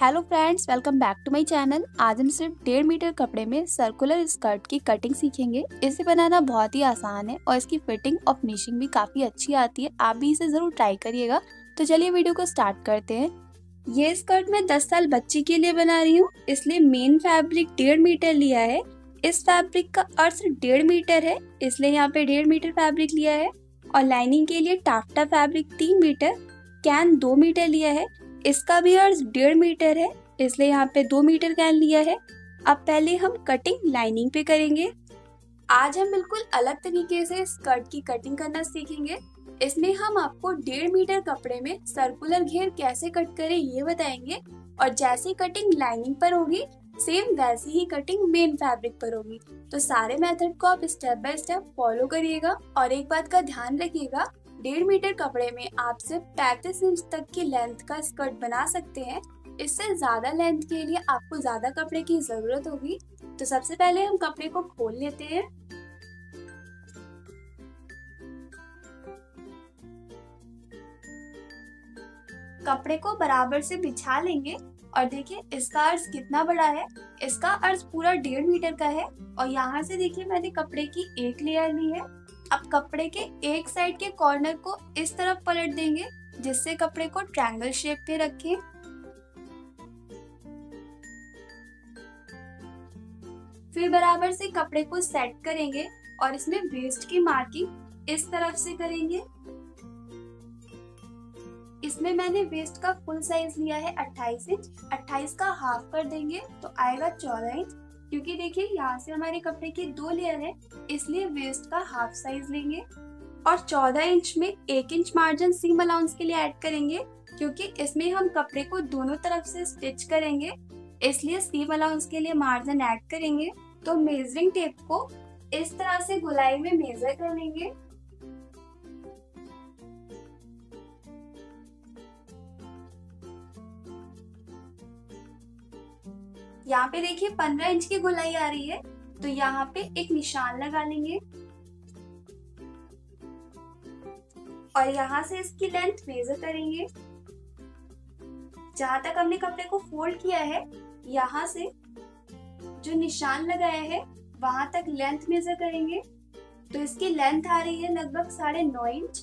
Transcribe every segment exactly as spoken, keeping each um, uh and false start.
Hello friends, welcome back to my channel. आज हम सिर्फ डेढ़ मीटर कपड़े में सर्कुलर स्कर्ट की कटिंग सीखेंगे। इसे बनाना बहुत ही आसान है और इसकी फिटिंग और फिनिशिंग भी काफी अच्छी आती है। आप भी इसे जरूर ट्राई करिएगा। तो चलिए वीडियो को स्टार्ट करते हैं। ये स्कर्ट मैं दस साल बच्ची के लिए बना रही हूँ, इसलिए मेन फैब्रिक डेढ़ मीटर लिया है। इस फैब्रिक का अर्थ डेढ़ मीटर है, इसलिए यहाँ पे डेढ़ मीटर फैब्रिक लिया है। और लाइनिंग के लिए टाफ्टा फैब्रिक तीन मीटर, कैन दो मीटर लिया है। इसका भी अर्थ डेढ़ मीटर है, इसलिए यहाँ पे दो मीटर कैन लिया है। अब पहले हम कटिंग लाइनिंग पे करेंगे। आज हम बिल्कुल अलग तरीके से स्कर्ट की कटिंग करना सीखेंगे। इसमें हम आपको डेढ़ मीटर कपड़े में सर्कुलर घेर कैसे कट करें ये बताएंगे। और जैसी कटिंग लाइनिंग पर होगी सेम वैसी ही कटिंग मेन फैब्रिक पर होगी। तो सारे मेथड को आप स्टेप बाय स्टेप फॉलो करिएगा। और एक बात का ध्यान रखिएगा, डेढ़ मीटर कपड़े में आप सिर्फ पैंतीस इंच तक की लेंथ का स्कर्ट बना सकते हैं। इससे ज्यादा लेंथ के लिए आपको ज्यादा कपड़े की जरूरत होगी। तो सबसे पहले हम कपड़े को खोल लेते हैं। कपड़े को बराबर से बिछा लेंगे और देखिए इसका अर्ज कितना बड़ा है। इसका अर्ज पूरा डेढ़ मीटर का है। और यहाँ से देखिए मैंने कपड़े की एक लेयर ली है। अब कपड़े के एक साइड के कॉर्नर को इस तरफ पलट देंगे, जिससे कपड़े को ट्रायंगल शेप पे रखें। फिर बराबर से कपड़े को सेट करेंगे और इसमें वेस्ट की मार्किंग इस तरफ से करेंगे। इसमें मैंने वेस्ट का फुल साइज लिया है अट्ठाईस इंच। अट्ठाईस का हाफ कर देंगे तो आएगा चौदह इंच। क्योंकि देखिए यहाँ से हमारे कपड़े की दो लेयर है, इसलिए वेस्ट का हाफ साइज लेंगे। और चौदह इंच में एक इंच मार्जिन सीम अलाउंस के लिए ऐड करेंगे, क्योंकि इसमें हम कपड़े को दोनों तरफ से स्टिच करेंगे, इसलिए सीम अलाउंस के लिए मार्जिन ऐड करेंगे। तो मेजरिंग टेप को इस तरह से गोलाई में मेजर कर लेंगे। यहाँ पे देखिए पंद्रह इंच की गोलाई आ रही है, तो यहाँ पे एक निशान लगा लेंगे और यहाँ से इसकी लेंथ मेजर करेंगे। जहां तक हमने कपड़े को फोल्ड किया है, यहाँ से जो निशान लगाया है वहां तक लेंथ मेजर करेंगे। तो इसकी लेंथ आ रही है लगभग साढ़े नौ इंच।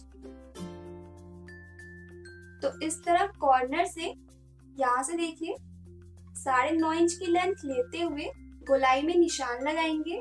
तो इस तरह कॉर्नर से यहाँ से देखिए साढ़े नौ इंच की लेंथ लेते हुए गोलाई में निशान लगाएंगे।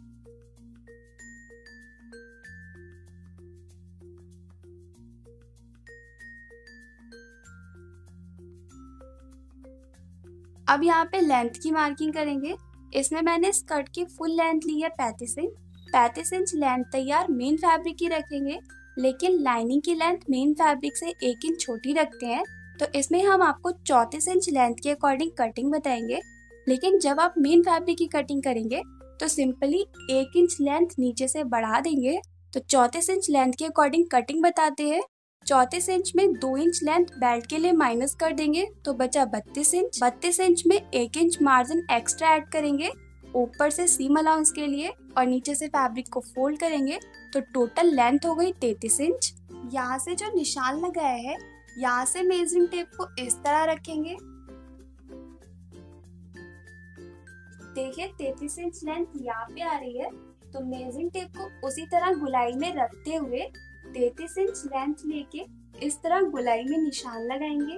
अब यहाँ पे लेंथ की मार्किंग करेंगे। इसमें मैंने स्कर्ट की फुल लेंथ ली है पैंतीस इंच। पैंतीस इंच लेंथ तैयार मेन फैब्रिक की रखेंगे, लेकिन लाइनिंग की लेंथ मेन फैब्रिक से एक इंच छोटी रखते हैं। तो इसमें हम आपको चौंतीस इंच लेंथ के अकॉर्डिंग कटिंग बताएंगे। लेकिन जब आप मेन फैब्रिक की कटिंग करेंगे तो सिंपली एक इंच लेंथ नीचे से बढ़ा देंगे। तो चौंतीस इंच लेंथ के अकॉर्डिंग कटिंग बताते हैं। चौंतीस इंच में दो इंच लेंथ बेल्ट के लिए माइनस कर देंगे, तो बचा बत्तीस इंच। बत्तीस इंच में एक इंच मार्जिन एक्स्ट्रा ऐड करेंगे ऊपर से सीम अलाउंस के लिए, और नीचे से फैब्रिक को फोल्ड करेंगे। तो टोटल लेंथ हो गई तैंतीस इंच। यहाँ से जो निशान लगाया है, यहाँ से मेजरिंग टेप को इस तरह रखेंगे। देखिए तैंतीस इंच लेंथ यहाँ पे आ रही है, तो मेजरिंग टेप को उसी तरह गुलाई में रखते हुए तैंतीस इंच लेंथ लेके इस तरह गुलाई में निशान लगाएंगे।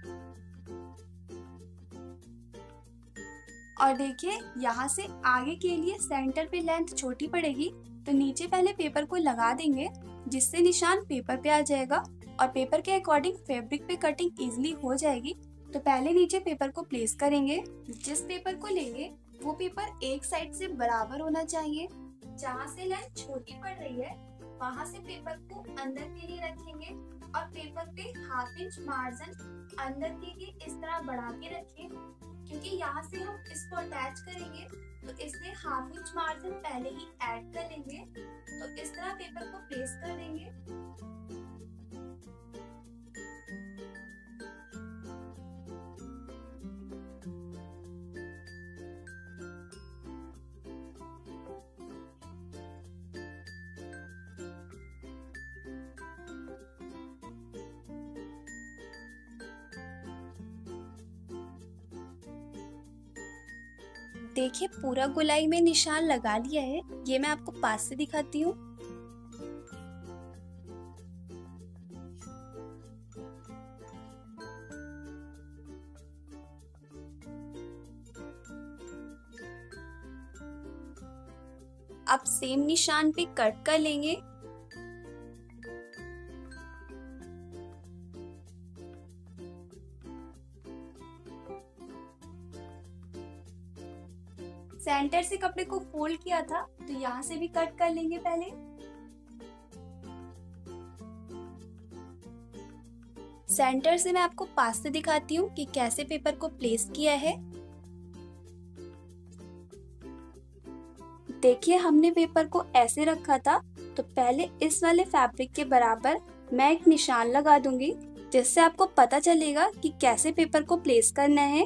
और देखिए यहाँ से आगे के लिए सेंटर पे लेंथ छोटी पड़ेगी, तो नीचे पहले पेपर को लगा देंगे, जिससे निशान पेपर पे आ जाएगा और पेपर के अकॉर्डिंग फैब्रिक पे कटिंग इजीली हो जाएगी। तो पहले नीचे पेपर को प्लेस करेंगे। जिस पेपर को लेंगे वो पेपर एक साइड से बराबर होना चाहिए। जहाँ से लेंथ छोटी पड़ रही है वहाँ से पेपर को अंदर के लिए रखेंगे और पेपर पे हाफ इंच मार्जिन अंदर के लिए इस तरह बढ़ा के रखें, क्योंकि यहाँ से हम इसको अटैच करेंगे, तो इसलिए हाफ इंच मार्जिन पहले ही ऐड कर लेंगे। तो इस तरह पेपर को प्लेस कर देंगे। देखिए पूरा गोलाई में निशान लगा लिया है। ये मैं आपको पास से दिखाती हूँ। अब सेम निशान पे कट कर लेंगे। सेंटर से कपड़े को फोल्ड किया था तो यहाँ से भी कट कर लेंगे पहले। सेंटर से मैं आपको पास से दिखाती हूँ कि कैसे पेपर को प्लेस किया है। देखिए हमने पेपर को ऐसे रखा था, तो पहले इस वाले फैब्रिक के बराबर मैं एक निशान लगा दूंगी, जिससे आपको पता चलेगा कि कैसे पेपर को प्लेस करना है।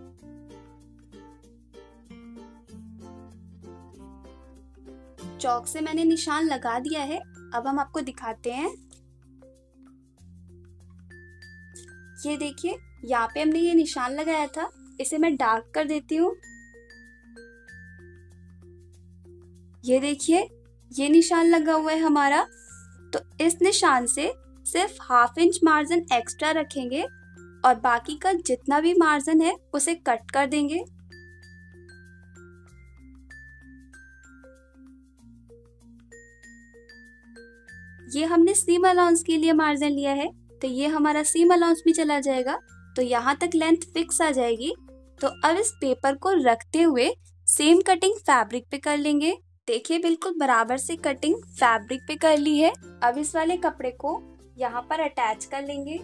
चौक से मैंने निशान लगा दिया है। अब हम आपको दिखाते हैं। ये देखिए यहाँ पे हमने ये निशान लगाया था, इसे मैं डार्क कर देती हूँ। ये देखिए ये निशान लगा हुआ है हमारा। तो इस निशान से सिर्फ हाफ इंच मार्जिन एक्स्ट्रा रखेंगे और बाकी का जितना भी मार्जिन है उसे कट कर देंगे। ये हमने सीम अलाउंस के लिए मार्जिन लिया है, तो ये हमारा सीम अलाउंस भी चला जाएगा। तो यहाँ तक लेंथ फिक्स आ जाएगी। तो अब इस पेपर को रखते हुए सेम कटिंग फैब्रिक पे कर लेंगे। देखिए बिल्कुल बराबर से कटिंग फैब्रिक पे कर ली है। अब इस वाले कपड़े को यहाँ पर अटैच कर लेंगे।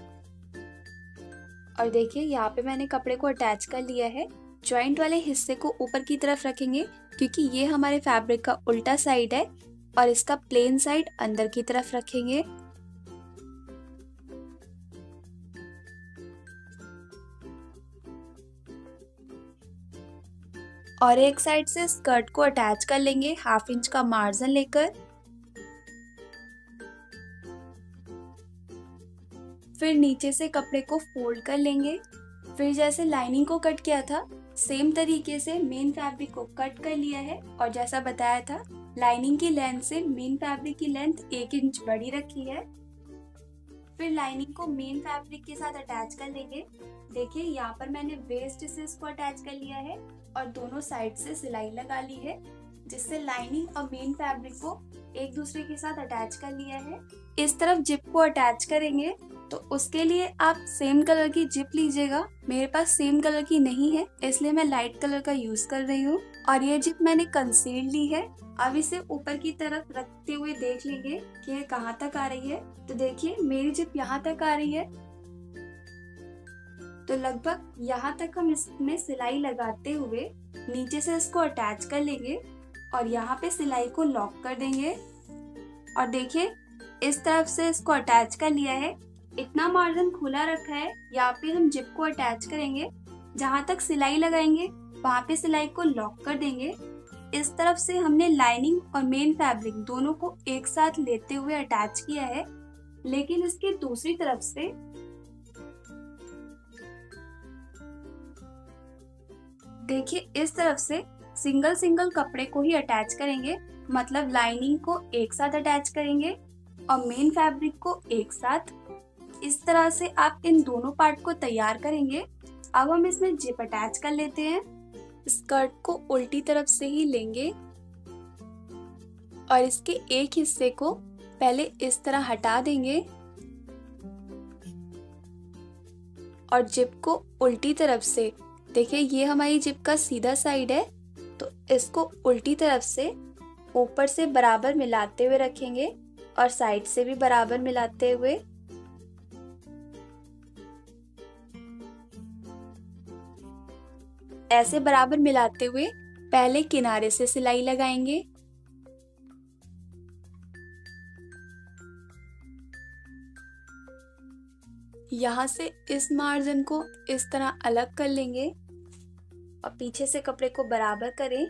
और देखिए यहाँ पे मैंने कपड़े को अटैच कर लिया है। जॉइंट वाले हिस्से को ऊपर की तरफ रखेंगे, क्योंकि ये हमारे फैब्रिक का उल्टा साइड है, और इसका प्लेन साइड अंदर की तरफ रखेंगे। और एक साइड से स्कर्ट को अटैच कर लेंगे हाफ इंच का मार्जिन लेकर। फिर नीचे से कपड़े को फोल्ड कर लेंगे। फिर जैसे लाइनिंग को कट किया था, सेम तरीके से मेन फैब्रिक को कट कर लिया है। और जैसा बताया था, लाइनिंग की लेंथ से मेन फैब्रिक की लेंथ एक इंच बड़ी रखी है। फिर लाइनिंग को मेन फैब्रिक के साथ अटैच कर लेंगे। देखिए यहाँ पर मैंने वेस्ट से इसको अटैच कर लिया है और दोनों साइड से सिलाई लगा ली है, जिससे लाइनिंग और मेन फैब्रिक को एक दूसरे के साथ अटैच कर लिया है। इस तरफ जिप को अटैच करेंगे, तो उसके लिए आप सेम कलर की जिप लीजिएगा। मेरे पास सेम कलर की नहीं है, इसलिए मैं लाइट कलर का यूज कर रही हूँ। और ये जिप मैंने कंसील ली है। अब इसे ऊपर की तरफ रखते हुए देख लेंगे कि ये कहाँ तक आ रही है। तो देखिए मेरी जिप यहाँ तक आ रही है। तो लगभग यहाँ तक हम इसमें सिलाई लगाते हुए नीचे से इसको अटैच कर लेंगे और यहाँ पे सिलाई को लॉक कर देंगे। और देखिए इस तरफ से इसको अटैच कर लिया है। इतना मार्जिन खुला रखा है। यहाँ पे हम जिप को अटैच करेंगे, जहाँ तक सिलाई लगाएंगे वहाँ पे सिलाई को लॉक कर देंगे। इस तरफ से हमने लाइनिंग और मेन फैब्रिक दोनों को एक साथ लेते हुए अटैच किया है, लेकिन इसकी दूसरी तरफ से देखिए इस तरफ से सिंगल सिंगल कपड़े को ही अटैच करेंगे। मतलब लाइनिंग को एक साथ अटैच करेंगे और मेन फैब्रिक को एक साथ। इस तरह से आप इन दोनों पार्ट को तैयार करेंगे। अब हम इसमें जिप अटैच कर लेते हैं। स्कर्ट को उल्टी तरफ से ही लेंगे और इसके एक हिस्से को पहले इस तरह हटा देंगे और जिप को उल्टी तरफ से, देखिए ये हमारी जिप का सीधा साइड है, तो इसको उल्टी तरफ से ऊपर से बराबर मिलाते हुए रखेंगे और साइड से भी बराबर मिलाते हुए। ऐसे बराबर मिलाते हुए पहले किनारे से सिलाई लगाएंगे। यहाँ से इस मार्जिन को इस तरह अलग कर लेंगे और पीछे से कपड़े को बराबर करें।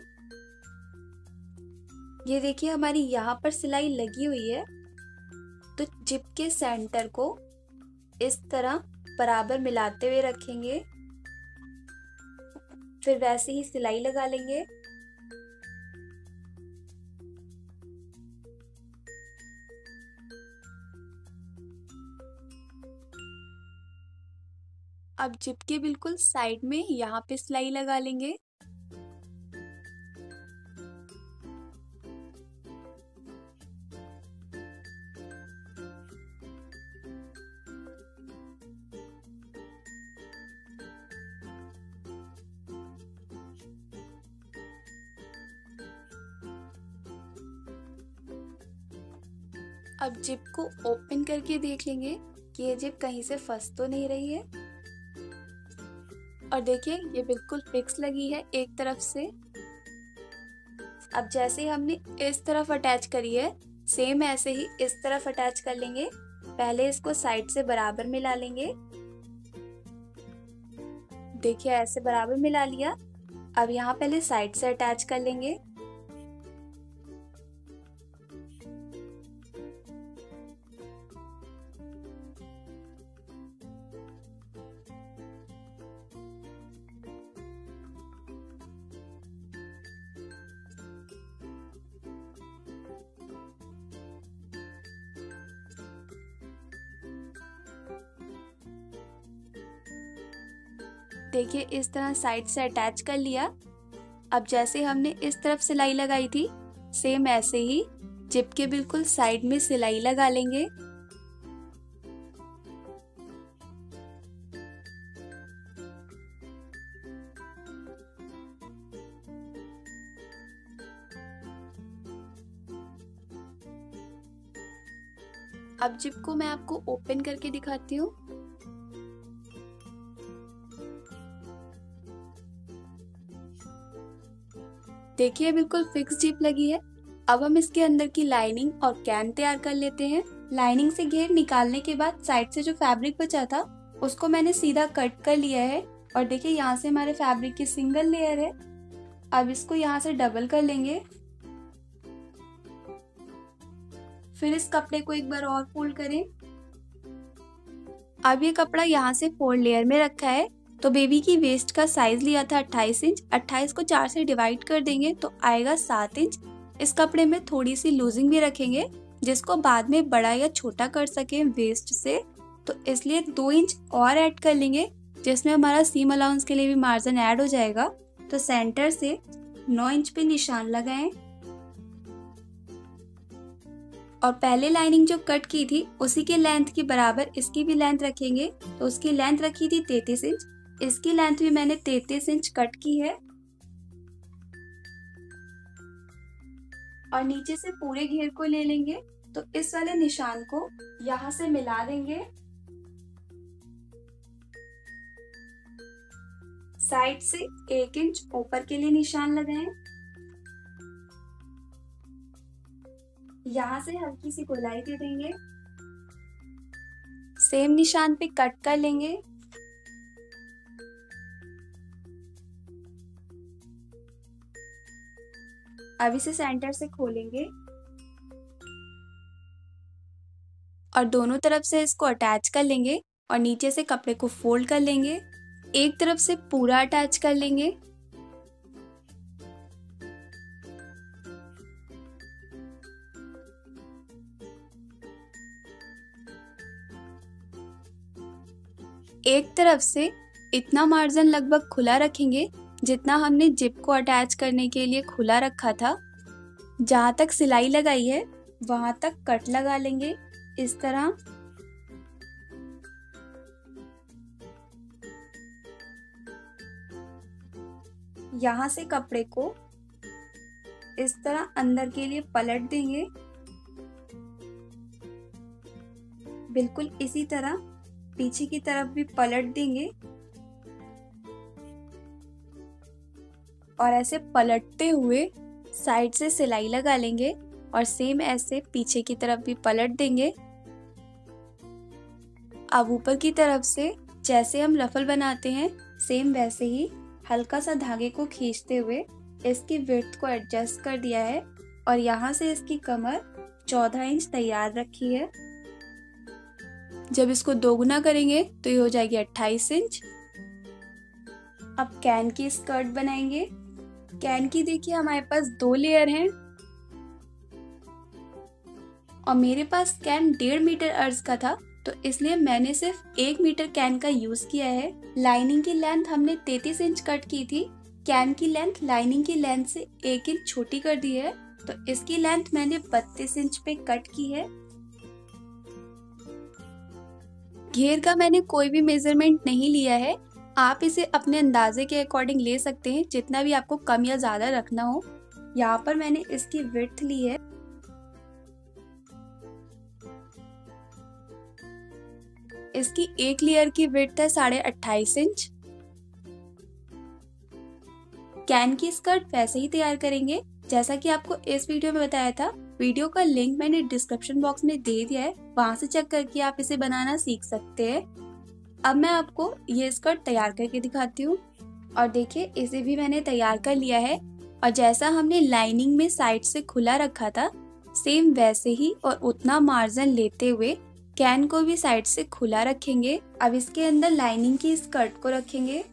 ये देखिए हमारी यहाँ पर सिलाई लगी हुई है, तो जिप के सेंटर को इस तरह बराबर मिलाते हुए रखेंगे। फिर वैसे ही सिलाई लगा लेंगे। अब जिप के बिल्कुल साइड में यहाँ पे सिलाई लगा लेंगे। अब जिप को ओपन करके देख लेंगे कि ये जिप कहीं से फंस तो नहीं रही है। और देखिए ये बिल्कुल फिक्स लगी है एक तरफ से। अब जैसे हमने इस तरफ अटैच करी है, सेम ऐसे ही इस तरफ अटैच कर लेंगे। पहले इसको साइड से बराबर मिला लेंगे। देखिए ऐसे बराबर मिला लिया। अब यहाँ पहले साइड से अटैच कर लेंगे। देखिए इस तरह साइड से अटैच कर लिया। अब जैसे हमने इस तरफ सिलाई लगाई थी, सेम ऐसे ही जिप के बिल्कुल साइड में सिलाई लगा लेंगे। अब जिप को मैं आपको ओपन करके दिखाती हूँ। देखिए बिल्कुल फिक्स जिप लगी है। अब हम इसके अंदर की लाइनिंग और कैन तैयार कर लेते हैं। लाइनिंग से घेर निकालने के बाद साइड से जो फैब्रिक बचा था उसको मैंने सीधा कट कर लिया है। और देखिए यहाँ से हमारे फैब्रिक की सिंगल लेयर है। अब इसको यहाँ से डबल कर लेंगे। फिर इस कपड़े को एक बार और फोल्ड करें। अब ये कपड़ा यहाँ से फोर लेयर में रखा है। तो बेबी की वेस्ट का साइज लिया था अट्ठाईस इंच। अट्ठाईस को चार से डिवाइड कर देंगे तो आएगा सात इंच। इस कपड़े में थोड़ी सी लूजिंग भी रखेंगे जिसको बाद में बड़ा या छोटा कर सके वेस्ट से। तो इसलिए दो इंच और ऐड कर लेंगे जिसमें हमारा सीम अलाउंस के लिए भी मार्जिन ऐड हो जाएगा। तो सेंटर से नौ इंच पे निशान लगाएं। और पहले लाइनिंग जो कट की थी उसी के लेंथ के बराबर इसकी भी लेंथ रखेंगे। तो उसकी लेंथ रखी थी तैंतीस इंच। इसकी लेंथ भी मैंने तैंतीस इंच कट की है। और नीचे से पूरे घेर को ले लेंगे। तो इस वाले निशान को यहाँ से मिला देंगे। साइड से एक इंच ऊपर के लिए निशान लगाएं। यहाँ से हल्की सी गोलाई दे देंगे। सेम निशान पे कट कर लेंगे। अब इसे सेंटर से खोलेंगे और दोनों तरफ से इसको अटैच कर लेंगे और नीचे से कपड़े को फोल्ड कर लेंगे। एक तरफ से पूरा अटैच कर लेंगे। एक तरफ से इतना मार्जिन लगभग खुला रखेंगे जितना हमने जिप को अटैच करने के लिए खुला रखा था। जहां तक सिलाई लगाई है वहां तक कट लगा लेंगे इस तरह। यहाँ से कपड़े को इस तरह अंदर के लिए पलट देंगे। बिल्कुल इसी तरह पीछे की तरफ भी पलट देंगे और ऐसे पलटते हुए साइड से सिलाई लगा लेंगे और सेम ऐसे पीछे की तरफ भी पलट देंगे। अब ऊपर की तरफ से जैसे हम रफल बनाते हैं सेम वैसे ही हल्का सा धागे को खींचते हुए इसकी विड्थ को एडजस्ट कर दिया है और यहाँ से इसकी कमर चौदह इंच तैयार रखी है। जब इसको दोगुना करेंगे तो ये हो जाएगी अट्ठाईस इंच। अब कैन की स्कर्ट बनाएंगे। कैन की देखिए हमारे पास दो लेयर हैं और मेरे पास कैन डेढ़ मीटर अर्ज का था तो इसलिए मैंने सिर्फ एक मीटर कैन का यूज किया है। लाइनिंग की लेंथ हमने तैंतीस इंच कट की थी। कैन की लेंथ लाइनिंग की लेंथ से एक इंच छोटी कर दी है, तो इसकी लेंथ मैंने बत्तीस इंच पे कट की है। घेर का मैंने कोई भी मेजरमेंट नहीं लिया है, आप इसे अपने अंदाजे के अकॉर्डिंग ले सकते हैं, जितना भी आपको कम या ज्यादा रखना हो। यहाँ पर मैंने इसकी विड्थ ली है। इसकी एक लेयर की विड्थ है साढ़े अट्ठाईस इंच। कैन की स्कर्ट वैसे ही तैयार करेंगे जैसा कि आपको इस वीडियो में बताया था। वीडियो का लिंक मैंने डिस्क्रिप्शन बॉक्स में दे दिया है, वहां से चेक करके आप इसे बनाना सीख सकते हैं। अब मैं आपको ये स्कर्ट तैयार करके दिखाती हूँ। और देखिए, इसे भी मैंने तैयार कर लिया है और जैसा हमने लाइनिंग में साइड से खुला रखा था, सेम वैसे ही और उतना मार्जिन लेते हुए कैन को भी साइड से खुला रखेंगे। अब इसके अंदर लाइनिंग की स्कर्ट को रखेंगे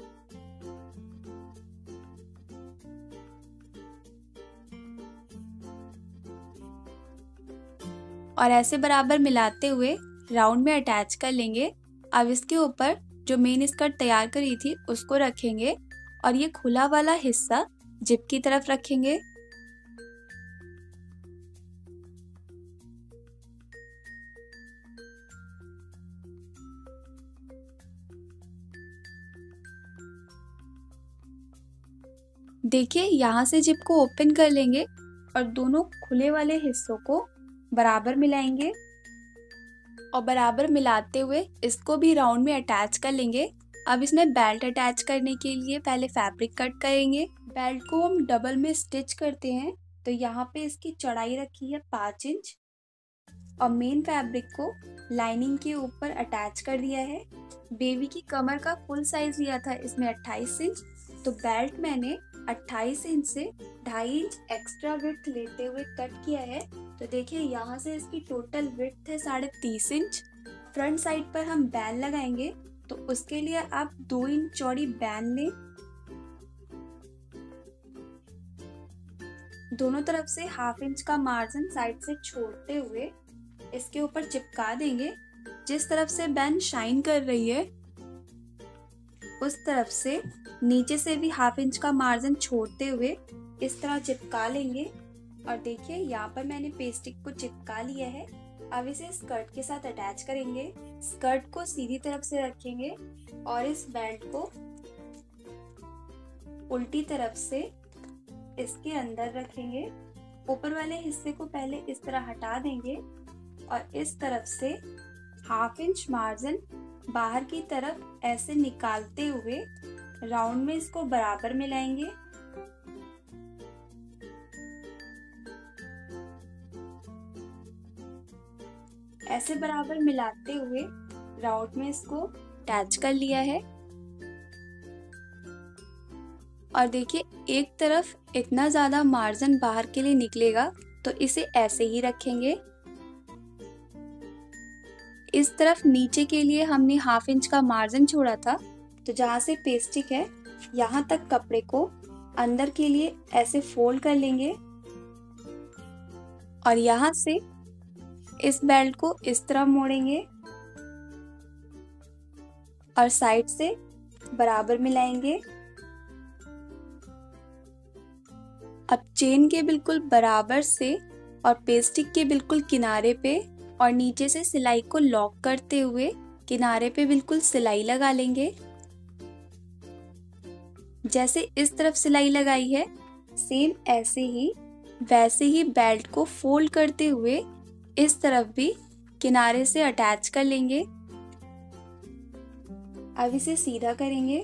और ऐसे बराबर मिलाते हुए राउंड में अटैच कर लेंगे। अब इसके ऊपर जो मेन स्कर्ट तैयार करी थी उसको रखेंगे और ये खुला वाला हिस्सा जिप की तरफ रखेंगे। देखिए, यहाँ से जिप को ओपन कर लेंगे और दोनों खुले वाले हिस्सों को बराबर मिलाएंगे और बराबर मिलाते हुए इसको भी राउंड में अटैच कर लेंगे। अब इसमें बेल्ट अटैच करने के लिए पहले फैब्रिक कट करेंगे। बेल्ट को हम डबल में स्टिच करते हैं, तो यहाँ पे इसकी चौड़ाई रखी है पाँच इंच और मेन फैब्रिक को लाइनिंग के ऊपर अटैच कर दिया है। बेबी की कमर का फुल साइज लिया था इसमें अट्ठाईस इंच, तो बेल्ट मैंने अट्ठाईस इंच से ढाई इंच एक्स्ट्रा विड्थ लेते हुए कट किया है। तो देखिए, यहाँ से इसकी टोटल विड्थ है साढ़े तीस इंच। फ्रंट साइड पर हम बैन लगाएंगे, तो उसके लिए आप दो इंच चौड़ी बैन लें। दोनों तरफ से हाफ इंच का मार्जिन साइड से छोड़ते हुए इसके ऊपर चिपका देंगे। जिस तरफ से बैन शाइन कर रही है उस तरफ से नीचे से भी हाफ इंच का मार्जिन छोड़ते हुए इस तरह चिपका लेंगे। और देखिए, यहाँ पर मैंने पेस्टिक को चिपका लिया है। अब इसे स्कर्ट के साथ अटैच करेंगे। स्कर्ट को सीधी तरफ से रखेंगे और इस बेल्ट को उल्टी तरफ से इसके अंदर रखेंगे। ऊपर वाले हिस्से को पहले इस तरह हटा देंगे और इस तरफ से हाफ इंच मार्जिन बाहर की तरफ ऐसे निकालते हुए राउंड में इसको बराबर मिलाएंगे। ऐसे बराबर मिलाते हुए राउंड में इसको अटैच कर लिया है। और देखिए, एक तरफ इतना ज्यादा मार्जिन बाहर के लिए निकलेगा, तो इसे ऐसे ही रखेंगे। इस तरफ नीचे के लिए हमने हाफ इंच का मार्जिन छोड़ा था, तो जहाँ से पेस्टिक है यहाँ तक कपड़े को अंदर के लिए ऐसे फोल्ड कर लेंगे और यहाँ से इस बेल्ट को इस तरह मोड़ेंगे और साइड से बराबर मिलाएंगे। अब चेन के बिल्कुल बराबर से और पेस्टिक के बिल्कुल किनारे पे और नीचे से सिलाई को लॉक करते हुए किनारे पे बिल्कुल सिलाई लगा लेंगे। जैसे इस तरफ सिलाई लगाई है, सेम ऐसे ही वैसे ही बेल्ट को फोल्ड करते हुए इस तरफ भी किनारे से अटैच कर लेंगे। अब इसे सीधा करेंगे।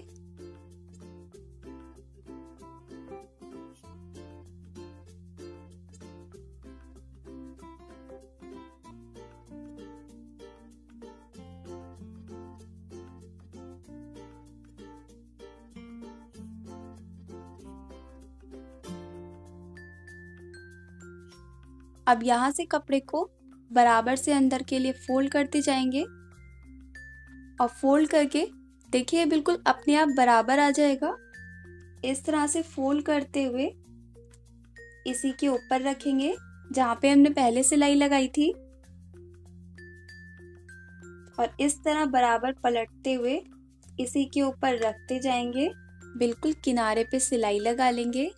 अब यहाँ से कपड़े को बराबर से अंदर के लिए फोल्ड करते जाएंगे और फोल्ड करके देखिए बिल्कुल अपने आप बराबर आ जाएगा। इस तरह से फोल्ड करते हुए इसी के ऊपर रखेंगे जहाँ पे हमने पहले सिलाई लगाई थी। और इस तरह बराबर पलटते हुए इसी के ऊपर रखते जाएंगे। बिल्कुल किनारे पे सिलाई लगा लेंगे।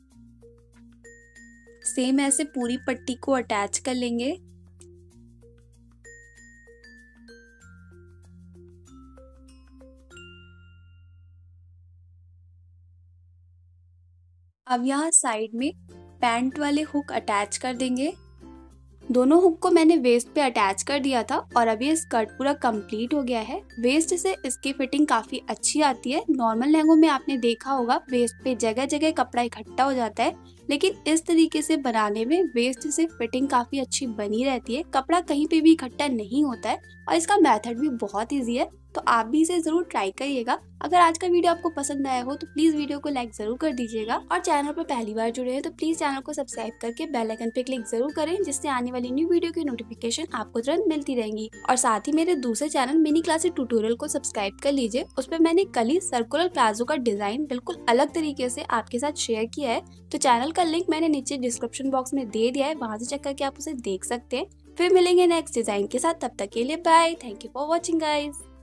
सेम ऐसे पूरी पट्टी को अटैच कर लेंगे। अब यहाँ साइड में पैंट वाले हुक अटैच कर देंगे। दोनों हुक को मैंने वेस्ट पे अटैच कर दिया था और अभी ये स्कर्ट पूरा कंप्लीट हो गया है। वेस्ट से इसकी फिटिंग काफी अच्छी आती है। नॉर्मल लहंगों में आपने देखा होगा वेस्ट पे जगह जगह कपड़ा इकट्ठा हो जाता है, लेकिन इस तरीके से बनाने में वेस्ट से फिटिंग काफी अच्छी बनी रहती है। कपड़ा कहीं पे भी इकट्ठा नहीं होता है और इसका मेथड भी बहुत ईजी है, तो आप भी इसे जरूर ट्राई करिएगा। अगर आज का वीडियो आपको पसंद आया हो तो प्लीज वीडियो को लाइक जरूर कर दीजिएगा और चैनल पर पहली बार जुड़े हैं तो प्लीज चैनल को सब्सक्राइब करके बेल आइकन पे क्लिक जरूर करें, जिससे आने वाली न्यू वीडियो की नोटिफिकेशन आपको तुरंत मिलती रहेंगी। और साथ ही मेरे दूसरे चैनल मिनी क्लासेस ट्यूटोरियल को सब्सक्राइब कर लीजिए। उस पर मैंने कल ही सर्कुलर प्लाजो का डिजाइन बिल्कुल अलग तरीके से आपके साथ शेयर किया है, तो चैनल का लिंक मैंने नीचे डिस्क्रिप्शन बॉक्स में दे दिया है, वहां से चेक करके आप उसे देख सकते हैं। फिर मिलेंगे नेक्स्ट डिजाइन के साथ, तब तक के लिए bye. Thank you for watching guys.